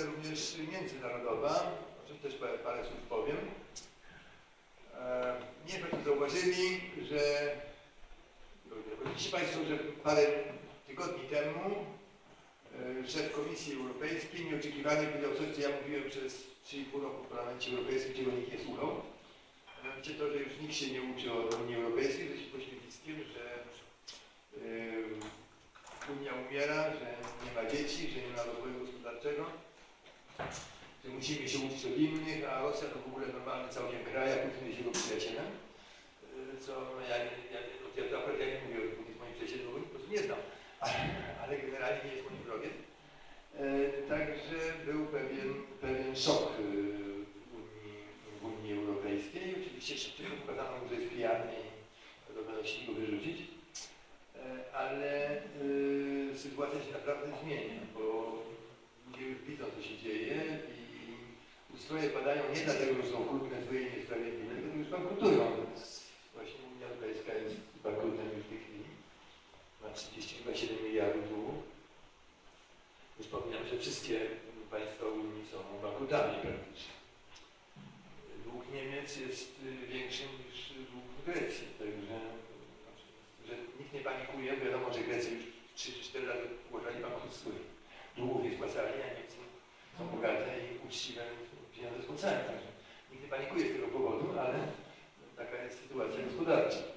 również międzynarodowa, o czym też parę słów powiem. Nie wiem, czy zauważyli, że widzicie Państwo, że parę tygodni temu szef Komisji Europejskiej nieoczekiwanie powiedział coś, co ja mówiłem przez 3,5 roku w Parlamencie Europejskim, czego nikt nie słuchał. Mianowicie to, że już nikt się nie uczy od Unii Europejskiej, że się pośrednictwem, że Unia umiera, że nie ma dzieci, że nie ma rozwoju gospodarczego, że musimy się uczyć od innych, a Rosja to w ogóle normalny całkiem kraj, a Putin jest jego przyjacielem. Co no ja nie mówię o Putin jest moim przyjacielem, bo po prostu nie znam, ale generalnie nie jest moim wrogiem. Także był pewien szok w Unii Europejskiej. Oczywiście szybciej pokazano mu, że jest pijany i będą się go wyrzucić. Ale sytuacja się naprawdę zmienia, bo ludzie już widzą, co się dzieje i ustroje padają nie dlatego, że są okrutne, złe i niesprawiedliwe, tylko już bankrutują. Więc właśnie Unia Europejska jest bankrutem już w tej chwili. Ma 37 miliardów długów. Przypominam, że wszystkie państwa Unii są bankrutami praktycznie. Dług Niemiec jest większy niż dług Grecji, także że nikt nie panikuje, wiadomo, że Grecy już 3-4 lata uważali bankructwo. Długów nie spłacali, a Niemcy są bogate i uczciwe pieniądze spłacają. Także nikt nie panikuje z tego powodu, ale taka jest sytuacja gospodarcza.